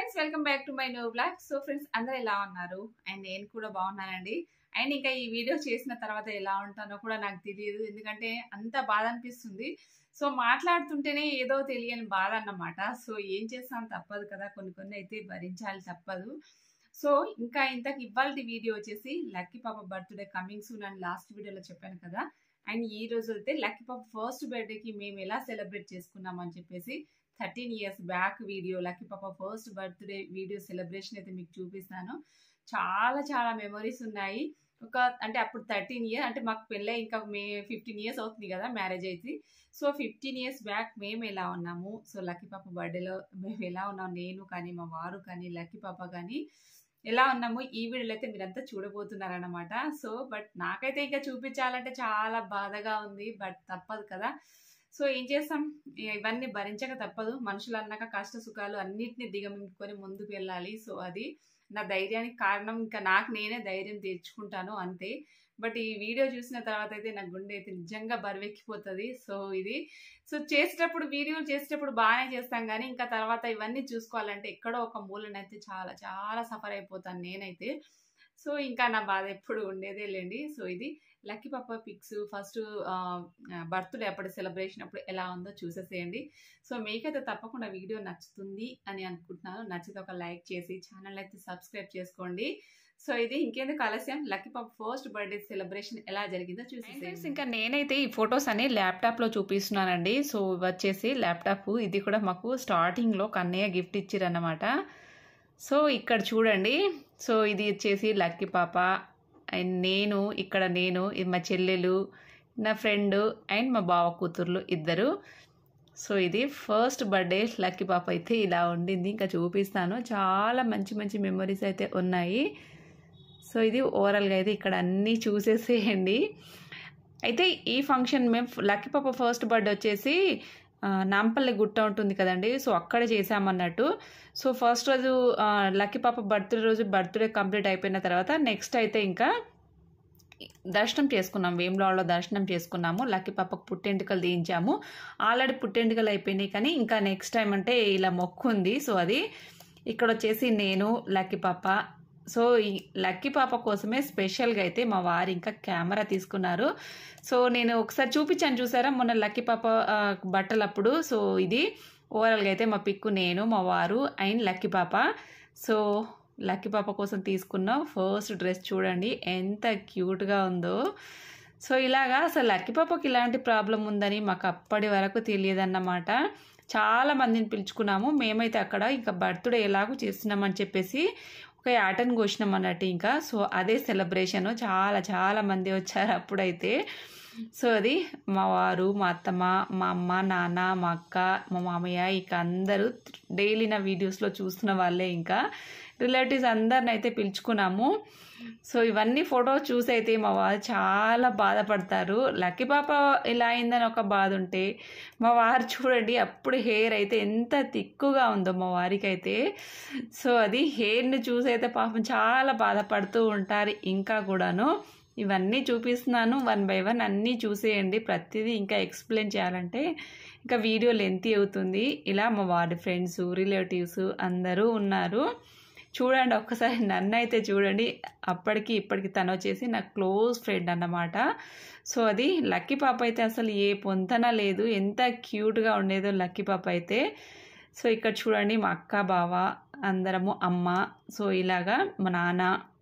Friends welcome back to my new blog. So friends అందరూ ఎలా ఉన్నారు? అండ్ నేను కూడా బాగున్నానండి. అండ్ ఇంకా ఈ వీడియో చేసిన తర్వాత ఎలా ఉంటానో కూడా నాకు తెలియదు, ఎందుకంటే అంత బాధ అనిపిస్తుంది. సో మాట్లాడుతుంటేనే ఏదో తెలియని బాధ అన్నమాట. సో ఏం చేస్తాం, తప్పదు కదా, కొన్ని కొన్ని అయితే భరించాలి, తప్పదు. సో ఇంకా ఇంతకు ఇవాళ వీడియో వచ్చేసి లక్కీ పాప బర్త్డే కమింగ్ సూన్ అని లాస్ట్ వీడియోలో చెప్పాను కదా. అండ్ ఈ రోజు అయితే లక్కీ పాప ఫస్ట్ బర్త్డేకి మేము ఎలా సెలబ్రేట్ చేసుకున్నాం అని చెప్పేసి 13 years బ్యాక్ వీడియో, లక్కీ పాప ఫస్ట్ బర్త్డే వీడియో సెలబ్రేషన్ అయితే మీకు చూపిస్తాను. చాలా చాలా మెమరీస్ ఉన్నాయి. అంటే అప్పుడు 13 years అంటే మాకు పెళ్ళై ఇంకా 15 years అవుతుంది కదా మ్యారేజ్ అయితే. సో 15 years బ్యాక్ మేము ఎలా ఉన్నాము, సో లక్కీ పాప బర్త్డేలో మేము ఎలా ఉన్నాము, నేను కానీ మా వారు కానీ లక్కీ పాప కానీ ఎలా ఉన్నాము ఈ వీడియోలో అయితే మీరంతా చూడబోతున్నారన్నమాట. సో బట్ నాకైతే ఇంకా చూపించాలంటే చాలా బాధగా ఉంది, బట్ తప్పదు కదా. సో ఏం చేస్తాం, ఇవన్నీ భరించక తప్పదు. మనుషులు అన్నాక కష్ట సుఖాలు అన్నిటిని దిగమింగుకొని ముందుకు వెళ్ళాలి. సో అది నా ధైర్యానికి కారణం. ఇంకా నాకు నేనే ధైర్యం తెచ్చుకుంటాను అంతే. బట్ ఈ వీడియో చూసిన తర్వాత అయితే నా గుండె అయితే నిజంగా బరువెక్కిపోతుంది. సో వీడియోలు చేసేటప్పుడు బాగానే చేస్తాం, కానీ ఇంకా తర్వాత ఇవన్నీ చూసుకోవాలంటే ఎక్కడో ఒక మూలనైతే చాలా చాలా సఫర్ అయిపోతాను నేనైతే. సో ఇంకా నా బాధ ఎప్పుడు ఉండేదే లేండి. సో ఇది లక్కీ పాప పిక్స్ ఫస్ట్ బర్త్డే అప్పుడు సెలబ్రేషన్ అప్పుడు ఎలా ఉందో చూసేసేయండి. సో మీకైతే తప్పకుండా వీడియో నచ్చుతుంది అని అనుకుంటున్నాను. నచ్చితే ఒక లైక్ చేసి ఛానల్ అయితే సబ్స్క్రైబ్ చేసుకోండి. సో ఇది ఇంకెందుకు ఆలస్యం, లక్కీ పాప ఫస్ట్ బర్త్డే సెలబ్రేషన్ ఎలా జరిగిందో చూసేసేయండి. ఇంకా నేనైతే ఈ ఫొటోస్ అన్ని ల్యాప్టాప్లో చూపిస్తున్నానండి. సో వచ్చేసి ల్యాప్టాప్ ఇది కూడా మాకు స్టార్టింగ్లో కన్నయ్య గిఫ్ట్ ఇచ్చిరన్నమాట. సో ఇక్కడ చూడండి, సో ఇది వచ్చేసి లక్కీ పాప అండ్ నేను, ఇక్కడ నేను, ఇది మా చెల్లెలు, నా ఫ్రెండ్ అండ్ మా బావ కూతుర్లు ఇద్దరు. సో ఇది ఫస్ట్ బర్త్డే లక్కీ పాప అయితే ఇలా ఉండింది. ఇంకా చూపిస్తాను, చాలా మంచి మంచి మెమరీస్ అయితే ఉన్నాయి. సో ఇది ఓవరాల్గా అయితే ఇక్కడ అన్నీ చూసేసేయండి. అయితే ఈ ఫంక్షన్ మేము లక్కీ పాప ఫస్ట్ బర్త్డే వచ్చేసి నాంపల్లి గుట్ట ఉంటుంది కదండి, సో అక్కడ చేసామన్నట్టు. సో ఫస్ట్ రోజు లక్కీ పాప బర్త్డే కంప్లీట్ అయిపోయిన తర్వాత నెక్స్ట్ అయితే ఇంకా దర్శనం చేసుకున్నాం, వేములవాడలో దర్శనం చేసుకున్నాము. లక్కీ పాపకు పుట్టెంటుకలు తీయించాము. ఆల్రెడీ పుట్టెంటుకలు అయిపోయినాయి, కానీ ఇంకా నెక్స్ట్ టైం అంటే ఇలా మొక్కు ఉంది. సో అది ఇక్కడ వచ్చేసి నేను లక్కీ పాప. సో ఈ లక్కీ పాప కోసమే స్పెషల్గా అయితే మా వారు ఇంకా కెమెరా తీసుకున్నారు. సో నేను ఒకసారి చూపించాను, చూసారా మొన్న లక్కీ పాప బట్టలప్పుడు. సో ఇది ఓవరాల్గా అయితే మా పిక్కు నేను, మా వారు అండ్ లక్కీ పాప. సో లక్కీ పాప కోసం తీసుకున్న ఫస్ట్ డ్రెస్ చూడండి ఎంత క్యూట్గా ఉందో. సో ఇలాగా అసలు లక్కీ పాపకి ఇలాంటి ప్రాబ్లం ఉందని మాకు అప్పటి వరకు తెలియదన్నమాట. చాలా మందిని పిలుచుకున్నాము మేమైతే అక్కడ. ఇంకా బర్త్డే ఎలాగో చేస్తున్నామని చెప్పేసి ఒక యాటను కోసినాం అన్నట్టు ఇంకా. సో అదే సెలబ్రేషన్, చాలా చాలా మంది వచ్చారు అప్పుడైతే. సో అది మా వారు, మా అత్తమ్మ, మా అమ్మ, నాన్న, మా అక్క, మా మామయ్య, ఇక అందరూ డైలీ నా వీడియోస్లో చూస్తున్న వాళ్ళే. ఇంకా రిలేటివ్స్ అందరిని అయితే పిలుచుకున్నాము. సో ఇవన్నీ ఫొటోస్ చూసి అయితే మా వారు చాలా బాధపడతారు. లక్కీ పాప ఇలా అయిందని ఒక బాధ ఉంటే, మా వారు చూడండి అప్పుడు హెయిర్ అయితే ఎంత తిక్కుగా ఉందో మా వారికి అయితే. సో అది హెయిర్ని చూసి అయితే పాపం చాలా బాధపడుతూ ఉంటారు ఇంకా కూడాను. ఇవన్నీ చూపిస్తున్నాను, 1 by 1 అన్నీ చూసేయండి. ప్రతిదీ ఇంకా ఎక్స్ప్లెయిన్ చేయాలంటే ఇంకా వీడియో లెంతీ అవుతుంది. ఇలా మా వారి ఫ్రెండ్స్, రిలేటివ్స్ అందరూ ఉన్నారు. చూడండి ఒక్కసారి నన్ను అయితే చూడండి. అప్పటికి ఇప్పటికి తను వచ్చేసి నా క్లోజ్ ఫ్రెండ్ అన్నమాట. సో అది లక్కీ పాప అయితే అసలు ఏ పొంతన లేదు, ఎంత క్యూట్గా ఉండేదో లక్కీ పాప అయితే. సో ఇక్కడ చూడండి మా అక్క, బావ, అందరము, అమ్మ, సో ఇలాగా మా నాన్న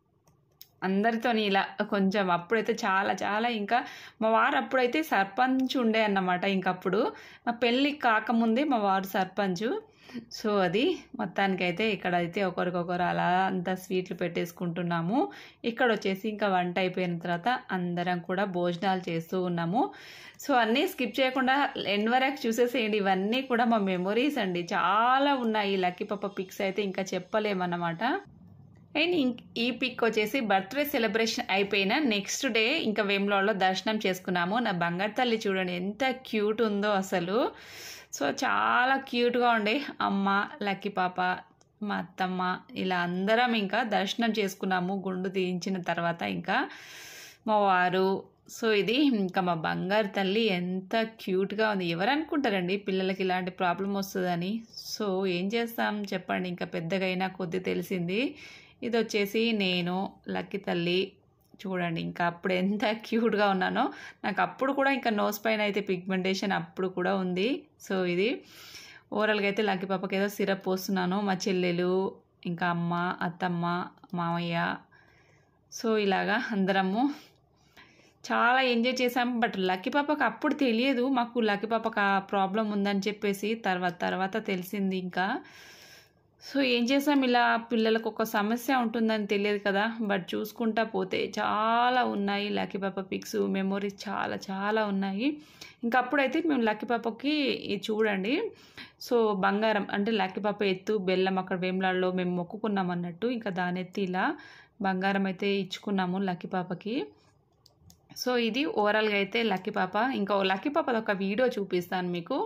అందరితో ఇలా కొంచెం అప్పుడైతే చాలా చాలా. ఇంకా మా వారు అప్పుడైతే సర్పంచ్ ఉండే అన్నమాట. ఇంకప్పుడు మా పెళ్ళి కాకముందే మా వారు సర్పంచ్. సో అది మొత్తానికైతే ఇక్కడైతే ఒకరికొకరు అలా అంతా స్వీట్లు పెట్టేసుకుంటున్నాము. ఇక్కడ వచ్చేసి ఇంకా వంట అయిపోయిన తర్వాత అందరం కూడా భోజనాలు చేస్తూ ఉన్నాము. సో అన్నీ స్కిప్ చేయకుండా ఎండ్ వరకు చూసేసేయండి. ఇవన్నీ కూడా మా మెమొరీస్ అండి, చాలా ఉన్నాయి. లక్కీ పాప పిక్స్ అయితే ఇంకా చెప్పలేమన్నమాట. అండ్ ఈ పిక్ వచ్చేసి బర్త్డే సెలబ్రేషన్ అయిపోయిన నెక్స్ట్ డే ఇంకా వేములవాడలో దర్శనం చేసుకున్నాము. నా బంగారు తల్లి చూడండి ఎంత క్యూట్ ఉందో అసలు. సో చాలా క్యూట్గా ఉండే అమ్మ, లక్కీ పాప, మా అత్తమ్మ, ఇలా అందరం ఇంకా దర్శనం చేసుకున్నాము. గుండు తీయించిన తర్వాత ఇంకా మా వారు సో ఇది ఇంకా మా బంగారు తల్లి ఎంత క్యూట్గా ఉంది. ఎవరు అనుకుంటారండి పిల్లలకి ఇలాంటి ప్రాబ్లం వస్తుందని. సో ఏం చేస్తాం చెప్పండి, ఇంకా పెద్దగా అయినా కొద్ది తెలిసింది. ఇది వచ్చేసి నేను లక్కీ తల్లి. చూడండి ఇంకా అప్పుడు ఎంత క్యూట్గా ఉన్నానో, నాకు అప్పుడు కూడా ఇంకా నోస్ పైన అయితే పిగ్మెంటేషన్ అప్పుడు కూడా ఉంది. సో ఇది ఓవరాల్గా అయితే లక్కీ పాపకి ఏదో సిరప్ పోస్తున్నాను. మా చెల్లెలు, ఇంకా అమ్మ, అత్తమ్మ, మామయ్య, సో ఇలాగా అందరము చాలా ఎంజాయ్ చేసాం. బట్ లక్కీ పాపకు అప్పుడు తెలియదు మాకు లక్కీ పాపకు ఆ ప్రాబ్లం ఉందని చెప్పేసి, తర్వాత తెలిసింది ఇంకా. సో ఏం చేసాం, ఇలా పిల్లలకు ఒక సమస్య ఉంటుందని తెలియదు కదా. బట్ చూసుకుంటా పోతే చాలా ఉన్నాయి లక్కీ పాప పిక్స్, మెమొరీస్ చాలా ఉన్నాయి. ఇంకా అప్పుడైతే మేము లక్కీ పాపకి చూడండి, సో బంగారం అంటే లక్కీ పాప ఎత్తు బెల్లం అక్కడ వేములాడలో మేము మొక్కుకున్నాం అన్నట్టు, ఇంకా దాని ఎత్తి ఇలా బంగారం అయితే ఇచ్చుకున్నాము లక్కీ పాపకి. సో ఇది ఓవరాల్గా అయితే లక్కీ పాప. ఇంకా లక్కీ పాపది ఒక వీడియో చూపిస్తాను మీకు.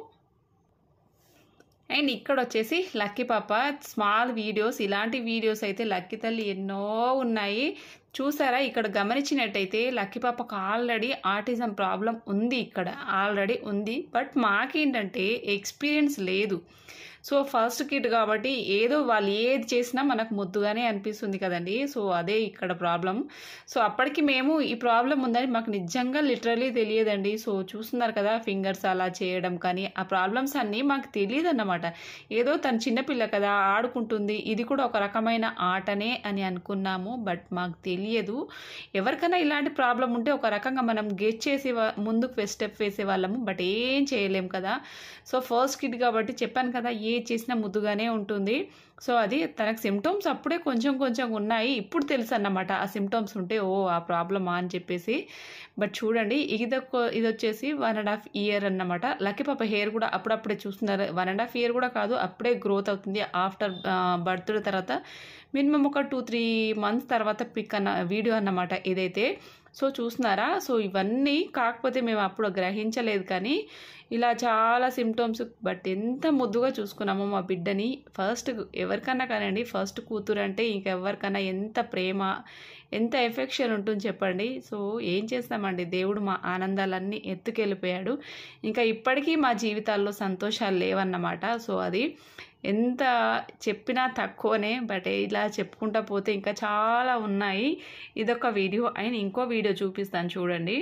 అండ్ ఇక్కడ వచ్చేసి లక్కీ పాప స్మాల్ వీడియోస్, ఇలాంటి వీడియోస్ అయితే లక్కీ తల్లి ఎన్నో ఉన్నాయి. చూసారా, ఇక్కడ గమనించినట్టయితే లక్కీ పాపకు ఆల్రెడీ ఆటిజం ప్రాబ్లం ఉంది, ఇక్కడ ఆల్రెడీ ఉంది. బట్ మాకేంటంటే ఎక్స్పీరియన్స్ లేదు. సో ఫస్ట్ కిడ్ కాబట్టి ఏదో వాళ్ళు ఏది చేసినా మనకు ముద్దుగానే అనిపిస్తుంది కదండి. సో అదే ఇక్కడ ప్రాబ్లం. సో అప్పటికి మేము ఈ ప్రాబ్లం ఉందని మాకు నిజంగా లిటరలీ తెలియదండి. సో చూస్తున్నారు కదా ఫింగర్స్ అలా చేయడం కానీ ఆ ప్రాబ్లమ్స్ అన్నీ మాకు తెలియదు అన్నమాట. ఏదో తను చిన్నపిల్ల కదా ఆడుకుంటుంది, ఇది కూడా ఒక రకమైన ఆటనే అని అనుకున్నాము. బట్ మాకు తెలియదు. ఎవరికైనా ఇలాంటి ప్రాబ్లం ఉంటే ఒక రకంగా మనం గెట్ చేసి ముందుకు స్టెప్ వేసే వాళ్ళము. బట్ ఏం చేయలేం కదా. సో ఫస్ట్ కిడ్ కాబట్టి చెప్పాను కదా, ఏ చేసినా ముద్దుగానే ఉంటుంది. సో అది తనకు సిమ్టమ్స్ అప్పుడే కొంచెం ఉన్నాయి, ఇప్పుడు తెలుసు అన్నమాట ఆ సిమ్టమ్స్ ఉంటే ఓ ఆ ప్రాబ్లమా అని చెప్పేసి. బట్ చూడండి ఇది వచ్చేసి 1.5 year అన్నమాట. లక్కీ పాప హెయిర్ కూడా అప్పుడప్పుడే చూస్తున్నారు, 1.5 year కూడా కాదు, అప్పుడే గ్రోత్ అవుతుంది. ఆఫ్టర్ బర్త్డే తర్వాత మినిమం ఒక 2-3 months తర్వాత పిక్ వీడియో అన్నమాట ఇదైతే. సో చూస్తున్నారా, సో ఇవన్నీ కాకపోతే మేము అప్పుడు గ్రహించలేదు కానీ ఇలా చాలా సిమ్టమ్స్. బట్ ఎంత ముద్దుగా చూసుకున్నామో మా బిడ్డని. ఫస్ట్ ఎవరికన్నా కానండి, ఫస్ట్ కూతురు అంటే ఇంకెవరికన్నా ఎంత ప్రేమ ఎంత ఎఫెక్షన్ ఉంటుంది చెప్పండి. సో ఏం చేస్తామండి, దేవుడు మా ఆనందాలన్నీ ఎత్తుకెళ్ళిపోయాడు. ఇంకా ఇప్పటికీ మా జీవితాల్లో సంతోషాలు లేవన్నమాట. సో అది ఎంత చెప్పినా తక్కువనే. బట్ ఇలా చెప్పుకుంటా పోతే ఇంకా చాలా ఉన్నాయి. ఇదొక వీడియో. అండ్ ఇంకో వీడియో చూపిస్తాను చూడండి.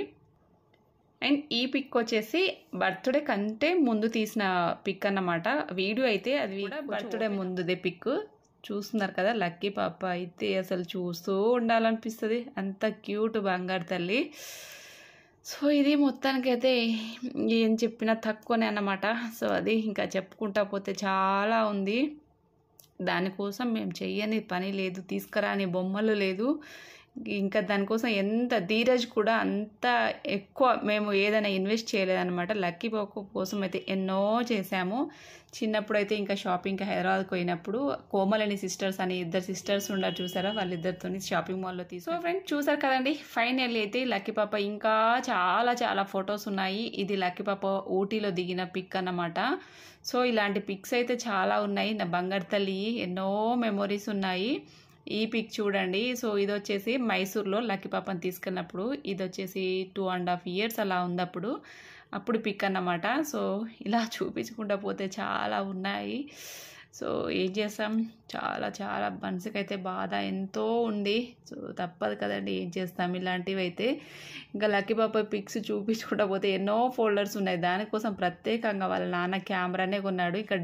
అండ్ ఈ పిక్ వచ్చేసి బర్త్డే కంటే ముందు తీసిన పిక్ అన్నమాట. వీడియో అయితే అది కూడా బర్త్డే ముందుదే పిక్. చూస్తున్నారు కదా, లక్కీ పాప అయితే అసలు చూస్తూ ఉండాలనిపిస్తుంది, అంత క్యూట్ బంగారు తల్లి. సో ఇది మొత్తానికైతే ఏం చెప్పినా తక్కువనే అన్నమాట. సో అది ఇంకా చెప్పుకుంటా పోతే చాలా ఉంది. దానికోసం మేము చెయ్యని పని లేదు, తీసుకురాని బొమ్మలు లేదు. ఇంకా దానికోసం ఎంత ధీరజ్ కూడా అంత ఎక్కువ మేము ఏదైనా ఇన్వెస్ట్ చేయలేదన్నమాట. లక్కీ పాప కోసం అయితే ఎన్నో చేశాము. చిన్నప్పుడు అయితే ఇంకా షాపింగ్కి హైదరాబాద్కి పోయినప్పుడు కోమలని సిస్టర్స్ అని 2 sisters ఉన్నారు చూసారా, వాళ్ళిద్దరితో షాపింగ్ మాల్లో సో ఫ్రెండ్స్ చూసారు కదండి. ఫైనల్లీ అయితే లక్కీ పాప ఇంకా చాలా ఫొటోస్ ఉన్నాయి. ఇది లక్కీ పాప ఊటీలో దిగిన పిక్ అన్నమాట. సో ఇలాంటి పిక్స్ అయితే చాలా ఉన్నాయి. నా బంగారు తల్లి ఎన్నో మెమొరీస్ ఉన్నాయి. ఈ పిక్ చూడండి. సో ఇది వచ్చేసి మైసూర్లో లక్కీ పాపని తీసుకెళ్ళినప్పుడు, ఇది వచ్చేసి 2.5 years అలా ఉంది అప్పుడు పిక్ అన్నమాట. సో ఇలా చూపించుకుంటూ పోతే చాలా ఉన్నాయి. సో ఏం చేస్తాం, చాలా మనసుకైతే బాధ ఎంతో ఉంది. సో తప్పదు కదండి, ఏం చేస్తాం ఇలాంటివి అయితే. ఇంకా లక్కీ పాప పిక్స్ చూపించుకుంటూ పోతే ఎన్నో ఫోల్డర్స్ ఉన్నాయి. దానికోసం ప్రత్యేకంగా వాళ్ళ నాన్న కెమెరానే కొన్నాడు. ఇంకా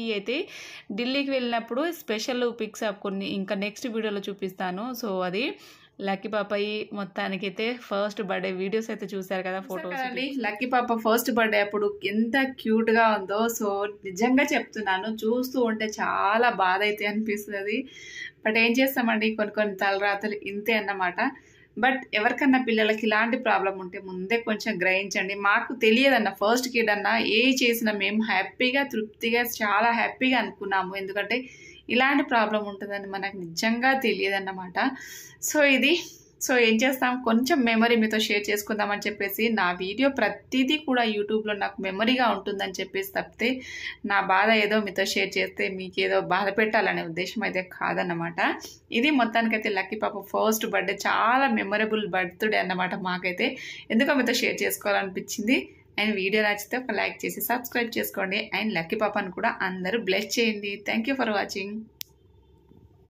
ఢిల్లీకి వెళ్ళినప్పుడు స్పెషల్ పిక్స్ కొన్ని ఇంకా నెక్స్ట్ వీడియోలో చూపిస్తాను. సో అది లక్కీ పాప మొత్తానికి అయితే ఫస్ట్ బర్త్డే వీడియోస్ అయితే చూసారు కదా, ఫోటోస్ అండి. లక్కీ పాప ఫస్ట్ బర్త్డే అప్పుడు ఎంత క్యూట్ గా ఉందో. సో నిజంగా చెప్తున్నాను, చూస్తూ ఉంటే చాలా బాధ అయితే అనిపిస్తుంది. బట్ ఏం చేస్తామండి, కొన్ని తలరాతలు ఇంతే అన్నమాట. బట్ ఎవరికన్నా పిల్లలకి ఇలాంటి ప్రాబ్లం ఉంటే ముందే కొంచెం గ్రహించండి. మాకు తెలియదన్న ఫస్ట్ కిడ్ అన్న ఏ చేసినా మేము హ్యాపీగా తృప్తిగా చాలా హ్యాపీగా అనుకున్నాము. ఎందుకంటే ఇలాంటి ప్రాబ్లం ఉంటుందని మనకు నిజంగా తెలియదన్నమాట. సో ఇది సో ఏం చేస్తాం, కొంచెం మెమరీ మీతో షేర్ చేసుకుందామని చెప్పేసి నా వీడియో ప్రతిదీ కూడా యూట్యూబ్లో నాకు మెమరీగా ఉంటుందని చెప్పేసి తప్పితే నా బాధ ఏదో మీతో షేర్ చేస్తే మీకు ఏదో బాధ పెట్టాలనే ఉద్దేశం అయితే కాదన్నమాట. ఇది మొత్తానికైతే లక్కీ పాప ఫస్ట్ బర్త్డే, చాలా మెమరబుల్ బర్త్డే అన్నమాట మాకైతే. ఎందుకో మీతో షేర్ చేసుకోవాలనిపించింది. అండ్ వీడియో నచ్చితే ఒక లైక్ చేసి సబ్స్క్రైబ్ చేసుకోండి. అండ్ లక్కీ పాపను కూడా అందరూ బ్లెస్ చేయండి. Thank you for watching.